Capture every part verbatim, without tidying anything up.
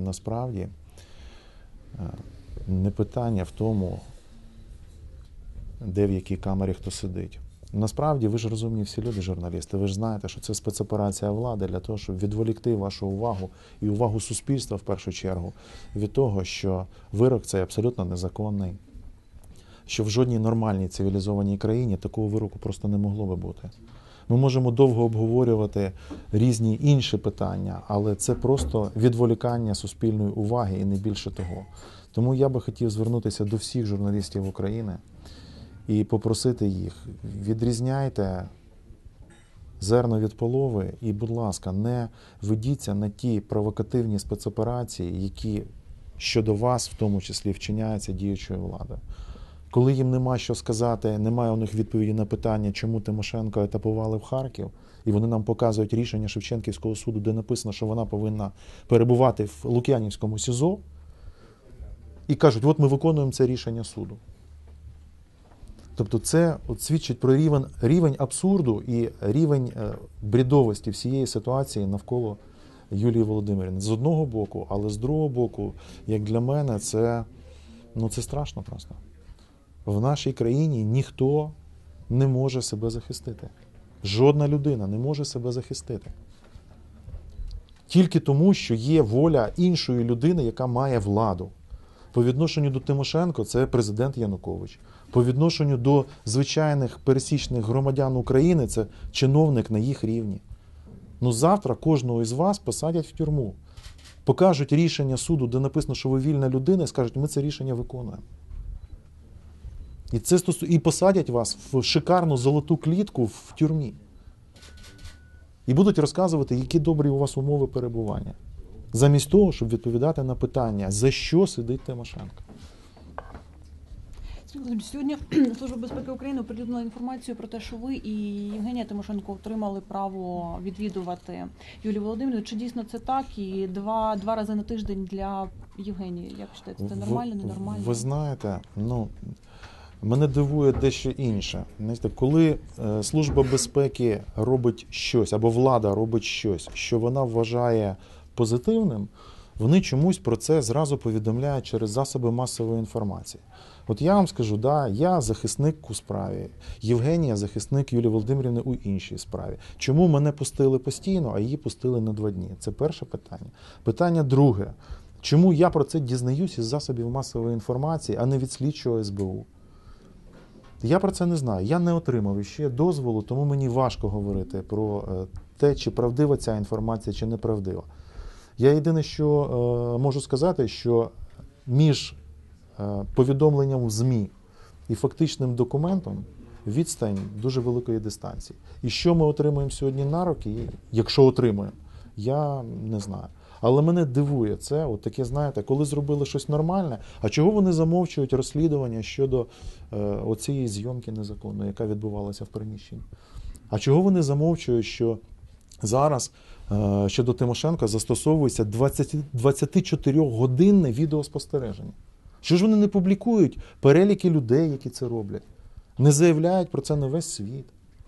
Насправді не питання в тому, де в якій камері хто сидить. Насправді, ви ж розумні всі люди, журналісти, ви ж знаєте, що це спецоперація влади для того, щоб відволікти вашу увагу і увагу суспільства, в першу чергу, від того, що вирок цей абсолютно незаконний, що в жодній нормальній цивілізованій країні такого вироку просто не могло би бути. Ми можемо довго обговорювати різні інші питання, але це просто відволікання суспільної уваги і не більше того. Тому я би хотів звернутися до всіх журналістів України і попросити їх, відрізняйте зерно від полови і, будь ласка, не ведіться на ті провокативні спецоперації, які щодо вас, в тому числі, вчиняються діючою владою. Коли їм нема що сказати, немає у них відповіді на питання, чому Тимошенко етапували в Харків, і вони нам показують рішення Шевченківського суду, де написано, що вона повинна перебувати в Лук'янівському СІЗО, і кажуть, от ми виконуємо це рішення суду. Тобто це от свідчить про рівень, рівень абсурду і рівень е, бредовості всієї ситуації навколо Юлії Володимирівни. З одного боку, але з другого боку, як для мене, це, ну, це страшно просто. В нашій країні ніхто не може себе захистити. Жодна людина не може себе захистити. Тільки тому, що є воля іншої людини, яка має владу. По відношенню до Тимошенко це президент Янукович. По відношенню до звичайних пересічних громадян України це чиновник на їх рівні. Ну завтра кожного із вас посадять в тюрму. Покажуть рішення суду, де написано, що ви вільна людина, і скажуть, ми це рішення виконуємо. І, це стосу... і посадять вас в шикарну золоту клітку в тюрмі. І будуть розказувати, які добрі у вас умови перебування. Замість того, щоб відповідати на питання, за що сидить Тимошенко. Сьогодні Служба безпеки України оприлюднила інформацію про те, що ви і Євгенія Тимошенко отримали право відвідувати Юлію Володимирівну. Чи дійсно це так? І два, два рази на тиждень для Євгенії. Як вважаєте, це нормально, ненормально? Ви, ви знаєте, ну, мене дивує дещо інше. Знаєте, коли е, Служба безпеки робить щось, або влада робить щось, що вона вважає позитивним, вони чомусь про це зразу повідомляють через засоби масової інформації. От я вам скажу, да, я захисник у справі, Євгенія захисник Юлії Володимирівни у іншій справі. Чому мене пустили постійно, а її пустили на два дні? Це перше питання. Питання друге. Чому я про це дізнаюсь із засобів масової інформації, а не від слідчого ес бе у? Я про це не знаю. Я не отримав іще дозволу, тому мені важко говорити про те, чи правдива ця інформація, чи неправдива. Я єдине, що е, можу сказати, що між е, повідомленням в ЗМІ і фактичним документом відстань дуже великої дистанції. І що ми отримуємо сьогодні на руки, якщо отримуємо, я не знаю. Але мене дивує це, от таке, знаєте, коли зробили щось нормальне, а чого вони замовчують розслідування щодо е, оцієї зйомки незаконної, яка відбувалася в приміщенні? А чого вони замовчують, що зараз е, щодо Тимошенка застосовується двадцятичотирьохгодинне відеоспостереження? Що ж вони не публікують переліки людей, які це роблять? Не заявляють про це на весь світ?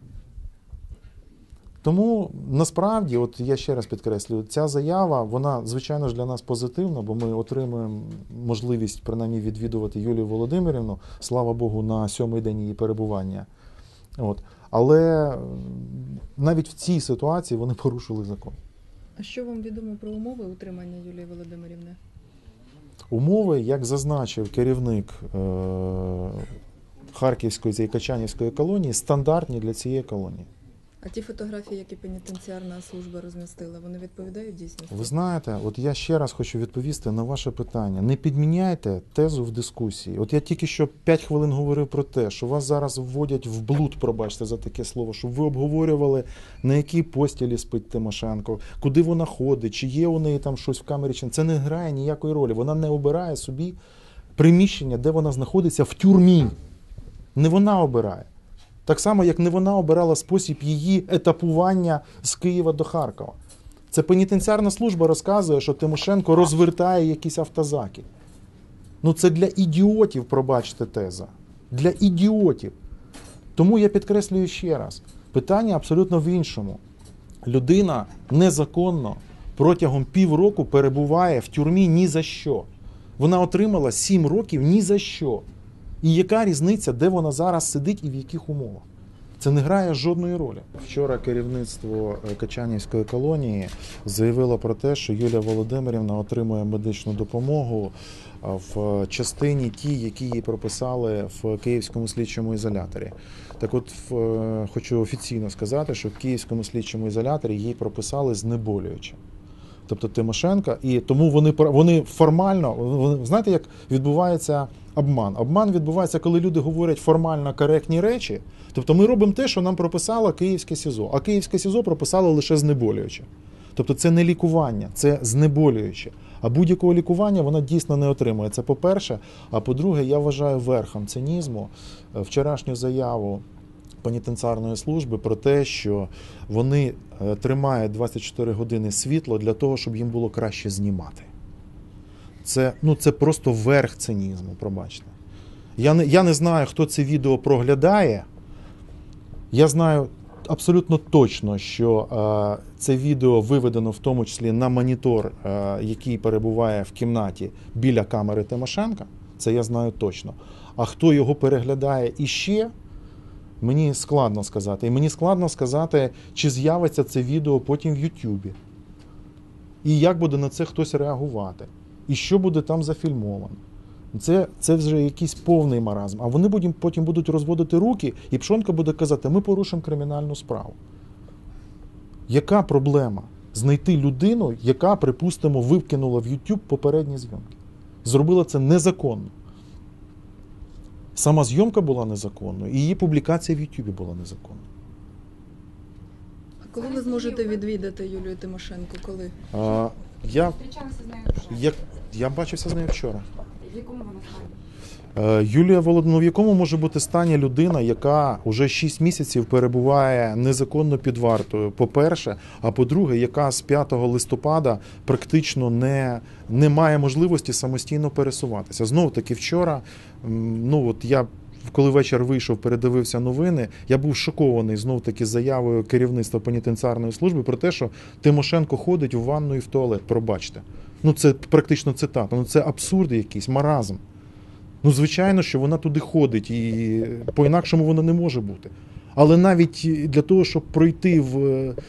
Тому, насправді, от я ще раз підкреслюю, ця заява, вона, звичайно ж, для нас позитивна, бо ми отримуємо можливість, принаймні, відвідувати Юлію Володимирівну, слава Богу, на сьомий день її перебування. От. Але навіть в цій ситуації вони порушили закон. А що вам відомо про умови утримання Юлії Володимирівни? Умови, як зазначив керівник е- Харківської і Качанівської колонії, стандартні для цієї колонії. А ті фотографії, які пенітенціарна служба розмістила, вони відповідають дійсності? Ви знаєте, от я ще раз хочу відповісти на ваше питання. Не підміняйте тезу в дискусії. От я тільки що п'ять хвилин говорив про те, що вас зараз вводять в блуд, пробачте за таке слово, щоб ви обговорювали, на якій постілі спить Тимошенко, куди вона ходить, чи є у неї там щось в камері, чи це не грає ніякої ролі. Вона не обирає собі приміщення, де вона знаходиться в тюрмі. Не вона обирає. Так само, як не вона обирала спосіб її етапування з Києва до Харкова. Це пенітенціарна служба розказує, що Тимошенко розвертає якісь автозаки. Ну це для ідіотів, пробачте, теза. Для ідіотів. Тому я підкреслюю ще раз. Питання абсолютно в іншому. Людина незаконно протягом півроку перебуває в тюрмі ні за що. Вона отримала сім років ні за що. І яка різниця, де вона зараз сидить і в яких умовах? Це не грає жодної ролі. Вчора керівництво Качанівської колонії заявило про те, що Юлія Володимирівна отримує медичну допомогу в частині ті, які їй прописали в Київському слідчому ізоляторі. Так от, хочу офіційно сказати, що в Київському слідчому ізоляторі їй прописали знеболююче. Тобто Тимошенко, і тому вони, вони формально, вони, знаєте, як відбувається обман? Обман відбувається, коли люди говорять формально коректні речі. Тобто ми робимо те, що нам прописало Київське СІЗО, а Київське СІЗО прописало лише знеболююче. Тобто це не лікування, це знеболююче. А будь-якого лікування вона дійсно не отримує. Це по-перше. А по-друге, я вважаю верхом цинізму вчорашню заяву пенітенціарної служби про те, що вони тримають двадцять чотири години світло для того, щоб їм було краще знімати. Це, ну, це просто верх цинізму, пробачте. Я не, я не знаю, хто це відео проглядає. Я знаю абсолютно точно, що е, це відео виведено в тому числі на монітор, е, який перебуває в кімнаті біля камери Тимошенка. Це я знаю точно. А хто його переглядає іще, мені складно сказати. І мені складно сказати, чи з'явиться це відео потім в Ютубі. І як буде на це хтось реагувати. І що буде там зафільмовано. Це, це вже якийсь повний маразм. А вони будуть, потім будуть розводити руки, і Пшонка буде казати, ми порушимо кримінальну справу. Яка проблема? Знайти людину, яка, припустимо, викинула в YouTube попередні зйомки. Зробила це незаконно. Сама зйомка була незаконною, і її публікація в Ютубі була незаконною. А коли ви зможете відвідати Юлію Тимошенко? Коли? А, я, Зустрічалися з нею вже. я, я бачився з нею вчора. В якому вона стані? Е, Юлія Володимирівна, в якому може бути стані людина, яка вже шість місяців перебуває незаконно під вартою, по-перше, а по-друге, яка з п'ятого листопада практично не, не має можливості самостійно пересуватися. Знову-таки вчора, ну от я, коли вечір вийшов, передивився новини, я був шокований знов-таки заявою керівництва пенітенціарної служби про те, що Тимошенко ходить в ванну і в туалет, пробачте. Ну це практично цитата, ну це абсурд якийсь, маразм. Ну, звичайно, що вона туди ходить, і по-інакшому воно не може бути. Але навіть для того, щоб пройти в,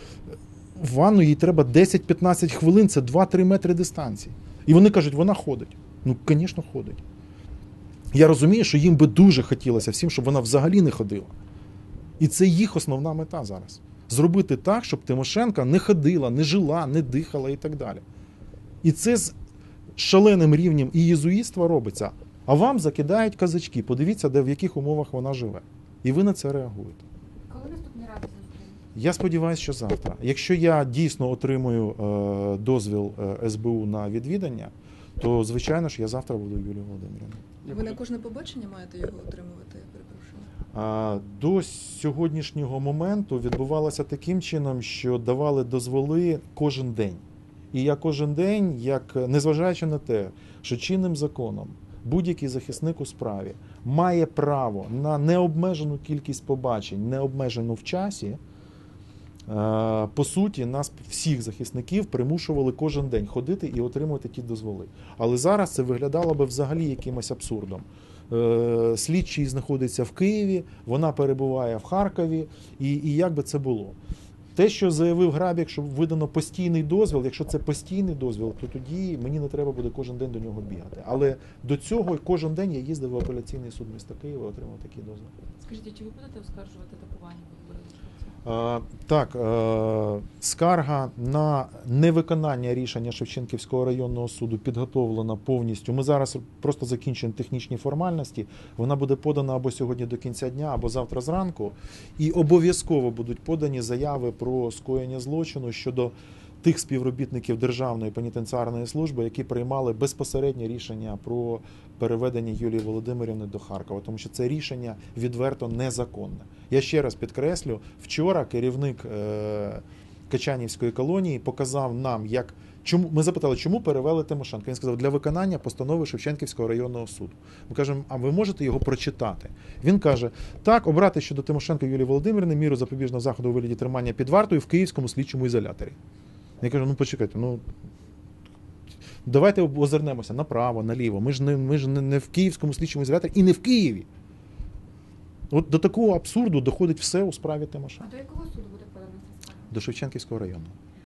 в ванну, їй треба десять-п'ятнадцять хвилин, це два-три метри дистанції. І вони кажуть, вона ходить. Ну, звісно, ходить. Я розумію, що їм би дуже хотілося всім, щоб вона взагалі не ходила. І це їх основна мета зараз. Зробити так, щоб Тимошенко не ходила, не жила, не дихала і так далі. І це з шаленим рівнем і єзуїтства робиться. А вам закидають казачки. Подивіться, де в яких умовах вона живе. І ви на це реагуєте. Коли наступний раз зустрінетеся? Я сподіваюся, що завтра. Якщо я дійсно отримую е, дозвіл е, ес бе у на відвідання, то, звичайно ж, я завтра буду Юлією Володимирівною. Ви на кожне побачення маєте його отримувати, я перепрошую? А, до сьогоднішнього моменту відбувалося таким чином, що давали дозволи кожен день. І я кожен день, як, незважаючи на те, що чинним законом будь-який захисник у справі має право на необмежену кількість побачень, необмежену в часі, по суті, нас всіх захисників примушували кожен день ходити і отримувати ті дозволи. Але зараз це виглядало би взагалі якимось абсурдом. Слідчий знаходиться в Києві, вона перебуває в Харкові, і, і як би це було? Те, що заявив Грабік, що видано постійний дозвіл, якщо це постійний дозвіл, то тоді мені не треба буде кожен день до нього бігати. Але до цього кожен день я їздив в апеляційний суд міста Києва і отримав такий дозвіл. Скажіть, чи ви будете оскаржувати такування виборів? А, так, а, скарга на невиконання рішення Шевченківського районного суду підготовлена повністю. Ми зараз просто закінчуємо технічні формальності. Вона буде подана або сьогодні до кінця дня, або завтра зранку. І обов'язково будуть подані заяви про скоєння злочину щодо тих співробітників Державної пенітенціарної служби, які приймали безпосереднє рішення про переведення Юлії Володимирівни до Харкова, тому що це рішення відверто незаконне. Я ще раз підкреслю, вчора керівник е- Качанівської колонії показав нам, як чому ми запитали, чому перевели Тимошенка. Він сказав, для виконання постанови Шевченківського районного суду. Ми кажемо, а ви можете його прочитати? Він каже, так, обрати щодо Тимошенка Юлії Володимирівни міру запобіжного заходу у вигляді тримання під вартою в Київському слідчому ізоляторі. Я кажу, ну почекайте, ну давайте озирнемося направо, наліво. Ми ж не, ми ж не, не в Київському слідчому ізоляторі і не в Києві. От до такого абсурду доходить все у справі А Тимошенко. до якого суду буде подана ця справа? До Шевченківського району.